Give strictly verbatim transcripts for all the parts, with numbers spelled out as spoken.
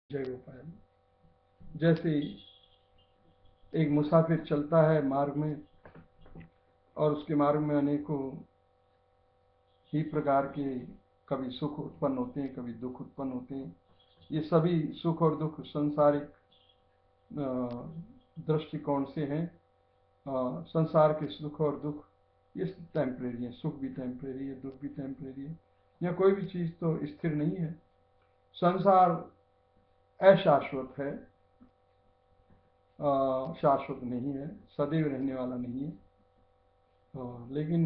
जय गोपाल। जैसे एक मुसाफिर चलता है मार्ग में और उसके मार्ग में अनेकों ही प्रकार के कभी सुख उत्पन्न होते हैं, कभी दुख उत्पन्न होते हैं। ये सभी सुख और दुख सांसारिक दृष्टिकोण से हैं। संसार के सुख और दुख ये टेम्परेरी है, सुख भी टेम्परेरी है, दुख भी टेम्परेरी है। या कोई भी चीज़ तो स्थिर नहीं है। संसार अशाश्वत है, शाश्वत नहीं है, सदैव रहने वाला नहीं है। आ, लेकिन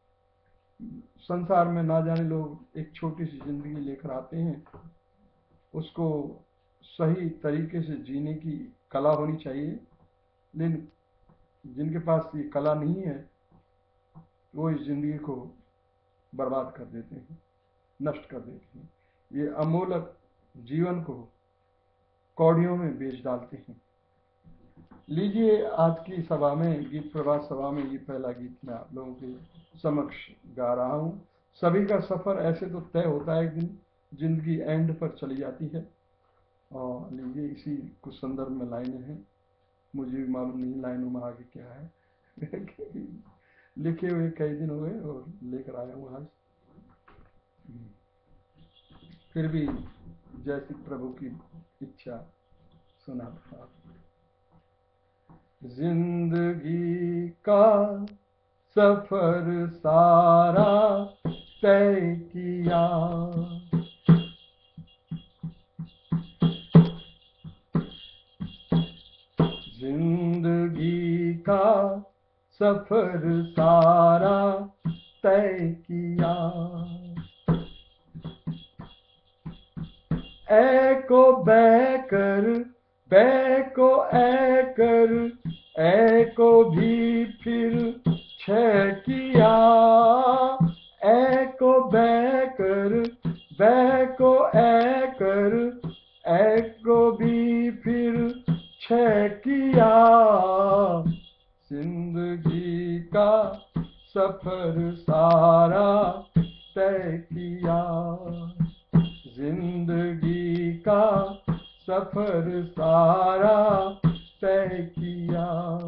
संसार में ना जाने लोग एक छोटी सी जिंदगी लेकर आते हैं। उसको सही तरीके से जीने की कला होनी चाहिए, लेकिन जिनके पास ये कला नहीं है वो इस जिंदगी को बर्बाद कर देते हैं, नष्ट कर देते हैं। ये अमूलक जीवन को कौड़ियों में बेच डालते हैं। लीजिए, आज की सभा में, गीत प्रभात सभा में, ये पहला गीत मैं आप लोगों के समक्ष गा रहा हूँ। सभी का सफर ऐसे तो तय होता है, एक दिन जिंदगी एंड पर चली जाती है। और लीजिए, इसी कुछ संदर्भ में लाइनें हैं, मुझे भी मालूम नहीं लाइनों में आगे क्या है। लिखे हुए कई दिन हो गए और लेकर आया हूँ आज। फिर भी जैसी प्रभु की इच्छा सुना था। जिंदगी का सफर सारा तय किया, जिंदगी का सफर सारा तय किया। ए को बै कर, बै को ए कर, ए को भी फिर छह किया। ए को बै कर, बै को ए कर, ए को भी फिर छह किया। जिंदगी का सफर सारा तय किया, जिंदगी का सफर सारा तय किया।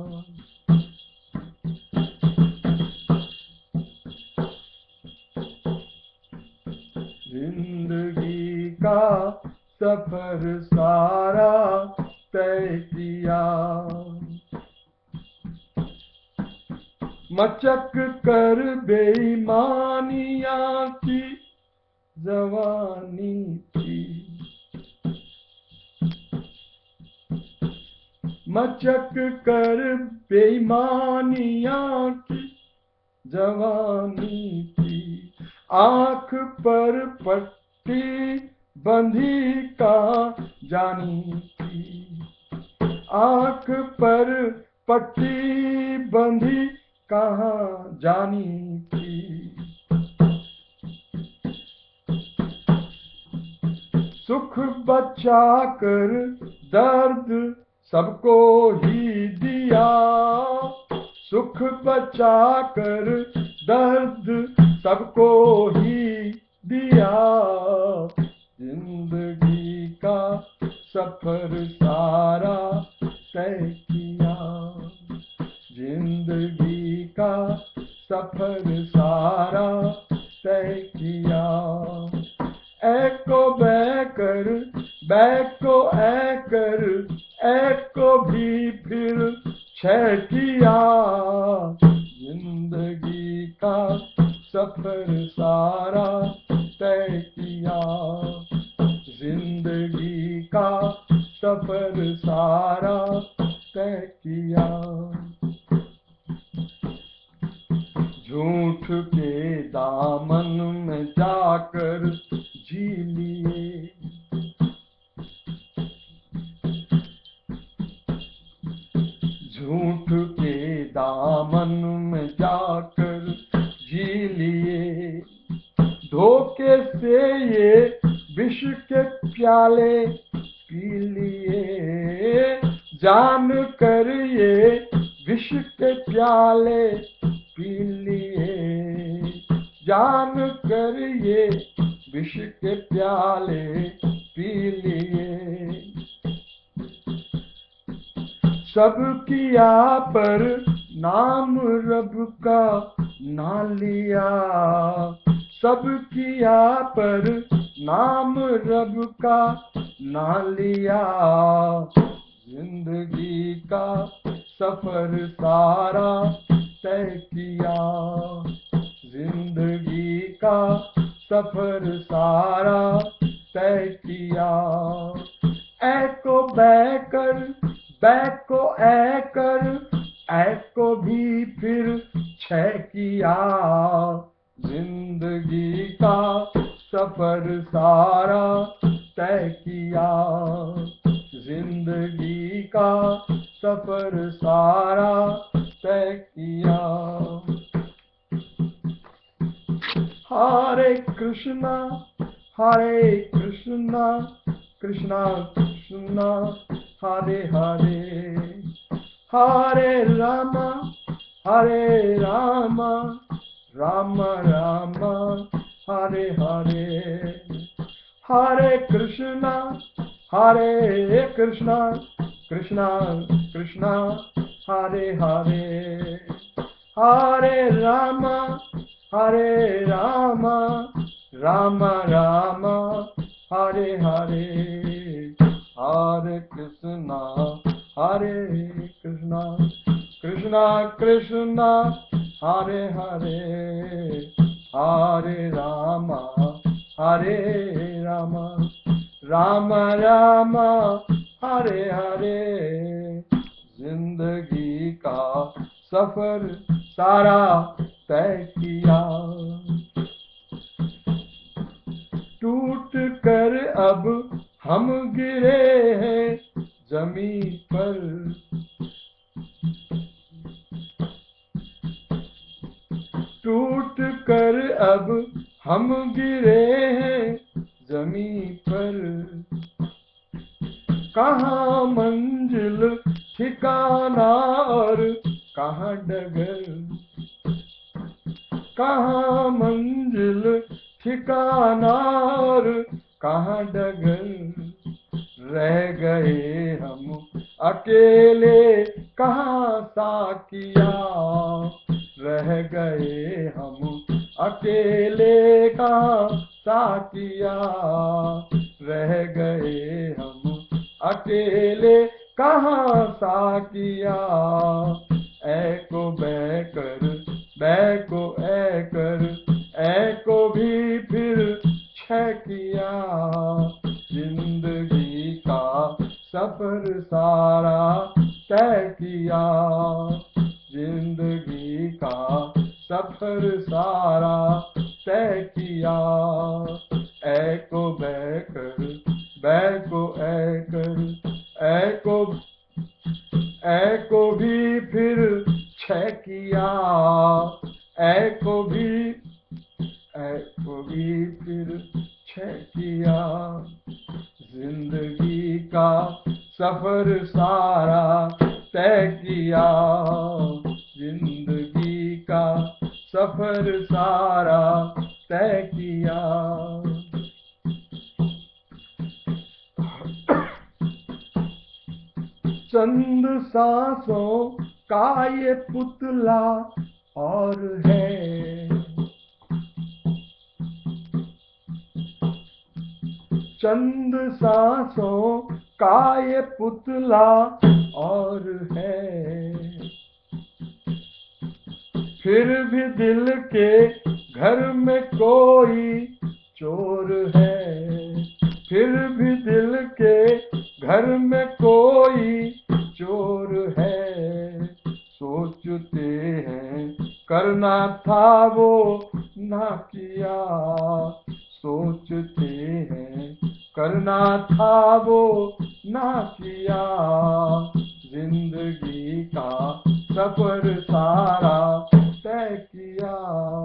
जिंदगी का सफर सारा तय किया। मचक कर बेईमानियां की जवानी थी, मचक कर बेईमानियां की जवानी थी। आंख पर पट्टी बंधी का जानी थी, आंख पर पट्टी बंधी कहाँ जानी थी। सुख बचा कर दर्द सबको ही दिया, सुख बचा कर दर्द सबको ही दिया। जिंदगी का सफर सारा तय किया, जिंदगी का सफर सारा तय किया। ए को बै कर, बै को ए कर, ए को भी फिर छह किया। जिंदगी का सफर सारा तय किया, जिंदगी का सफर सारा तय किया। झूठ के दामन में जाकर जी लिए, झूठ के दामन में जाकर जी लिए। धोखे से ये विष के प्याले पी लिए, जान कर ये विष के प्याले पी लिए। जान कर ये विष के प्याले पी लिए। सब किया पर नाम रब का ना लिया, सब किया पर नाम रब का ना लिया। जिंदगी का सफर सारा तय किया, जिंदगी का सफर सारा तय किया। ऐ को बै कर, बै को ऐ कर, ऐ को भी फिर छह किया। जिंदगी का सफर सारा तय किया, जिंदगी का सफर सारा तय किया। हरे कृष्णा हरे कृष्णा, कृष्णा कृष्णा हरे हरे, हरे रामा हरे रामा, राम राम हरे हरे। हरे कृष्णा हरे कृष्णा, कृष्णा कृष्णा हरे हरे, हरे राम हरे राम, राम राम हरे हरे। हरे कृष्णा हरे कृष्णा, कृष्णा कृष्णा हरे हरे, हरे राम हरे राम, राम राम हरे हरे। जिंदगी का सफर सारा तय किया, टूट कर अब हम गिरे हैं जमीन पर, टूट कर अब हम गिरे हैं जमीन पर। कहाँ मंजिल ठिकाना और कहाँ डगर, कहाँ मंजिल ठिकाना और कहाँ डगर। रह गए हम अकेले कहाँ साकिया, रह गए हम अकेले कहाँ साकिया, रह गए हम अकेले कहाँ साकिया। ऐ को बै कर, बै को ऐ कर, ऐ को भी फिर छह किया। जिंदगी का सफर सारा तय किया, जिंदगी का सफर सारा तय किया। ऐ को बै कर, बै को ऐ कर, ऐ को ऐ को भी फिर छह किया। ऐ को भी ऐ को भी फिर छह किया। जिंदगी का सफर सारा तय किया, जिंदगी का सफर सारा तय किया। चंद सांसों का ये पुतला और है, चंद सांसों का ये पुतला और है। फिर भी दिल के घर में कोई चोर है, फिर भी दिल के घर में कोई चोर है। सोचते हैं करना था वो ना किया, सोचते हैं करना था वो ना किया। जिंदगी का सफर सारा तय किया,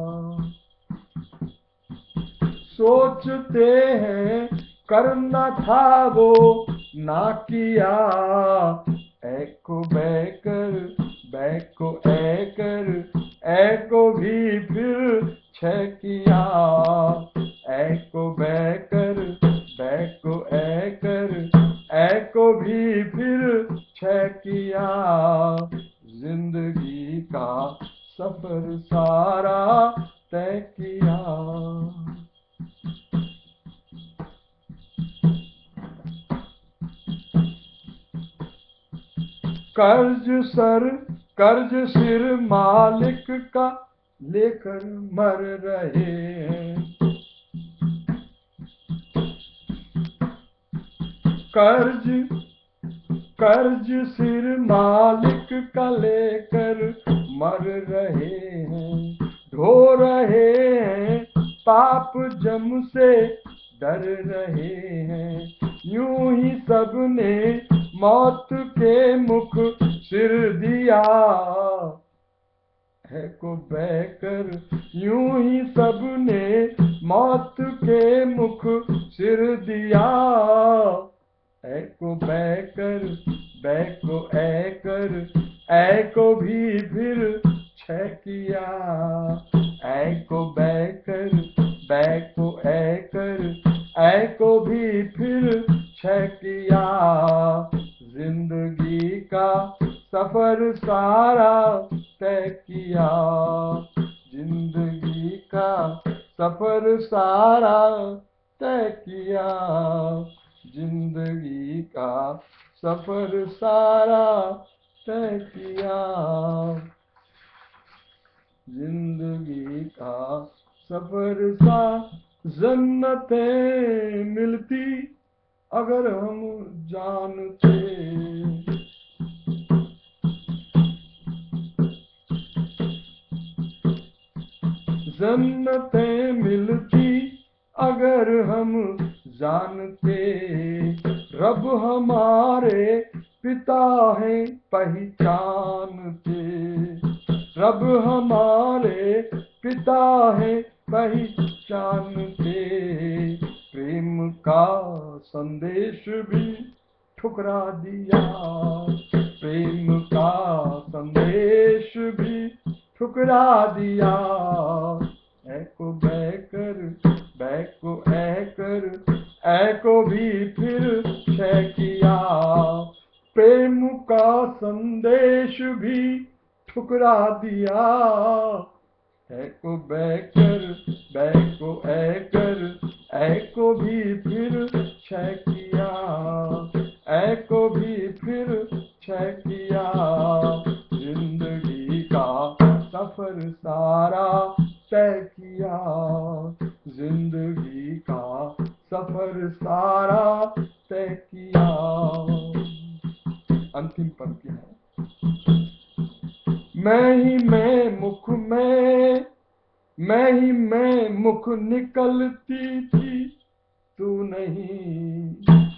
सोचते हैं करना था वो ना किया। ऐ को बै कर, बै को ऐ कर, ऐ को भी फिर छह किया। ऐ को बै कर, बै को ऐ कर, ऐ को भी फिर छह किया, जिंदगी का सफर सारा तय किया। कर्ज सर कर्ज सिर मालिक का लेकर मर रहे हैं। कर्ज कर्ज सिर मालिक का लेकर मर रहे हैं। ढो रहे हैं पाप जम से डर रहे हैं। यूं ही सबने मौत के मुख सिर दिया है को बहकर। यूं ही सबने मौत के मुख सिर दिया है को बहकर। बै को ऐ कर ऐ को भी फिर छह किया। ऐ को बहकर बै को ऐ कर ऐ को भी फिर छह किया। जिंदगी का सफर सारा तय किया। जिंदगी का सफर सारा तय किया। जिंदगी का सफर सारा तय किया। जिंदगी का सफर सा जन्नतें मिलती अगर हम जानते। जन्नतें मिलती अगर हम जानते। रब हमारे पिता है पहचानते। रब हमारे पिता है पहचानते। प्रेम का संदेश भी ठुकरा दिया। प्रेम का संदेश भी ठुकरा दिया। ऐ को बहकर बै को ऐ कर ऐ को भी फिर छह किया। प्रेम का संदेश भी ठुकरा दिया। ऐ को बहकर बै को ऐ कर ऐ को भी फिर छह किया। ऐ को भी फिर छह किया। जिंदगी का सफर सारा तय किया। जिंदगी का सफर सारा तय किया। अंतिम पंक्ति है। मैं ही मैं मुख में मैं ही मैं मुख निकलती थी तू नहीं।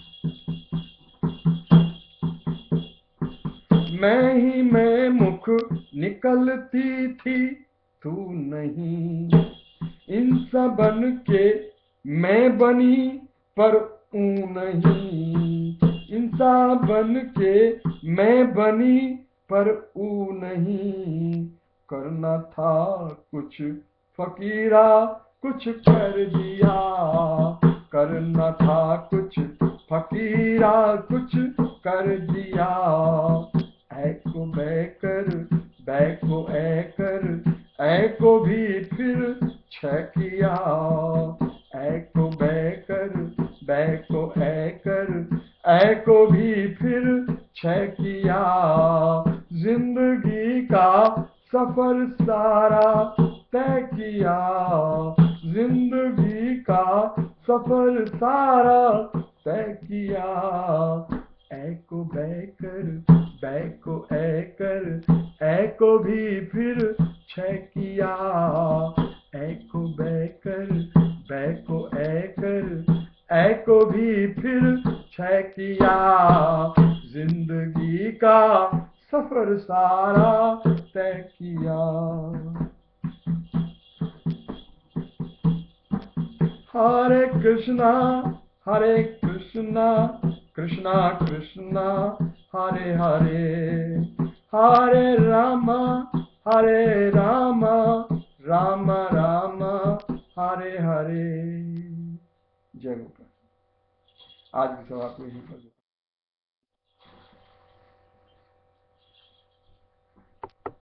मैं ही मैं मुख निकलती थी तू नहीं। इंसा बन के मैं बनी पर ऊ नहीं। इंसा बन के मैं बनी पर ऊ नहीं। करना था कुछ फकीरा कुछ कर दिया। करना था कुछ फकीरा कुछ कर दिया। ऐ को बै कर बै को ऐ कर ऐ को भी फिर छह किया। ऐ को बै कर बै को ऐ कर ऐ को भी फिर छह किया। जिंदगी का सफर सारा तय किया। जिंदगी का सफर सारा तय किया। ऐ को बै कर बै को ऐ कर ऐ को भी फिर छह किया। ऐ को बै कर बै को ऐ कर ऐ को भी फिर छह किया। जिंदगी का सफर सारा तय किया। हरे कृष्णा हरे कृष्णा कृष्णा कृष्णा हरे हरे। हरे राम हरे राम राम राम हरे हरे। जय गोपाल। आज की सभा को यहीं पर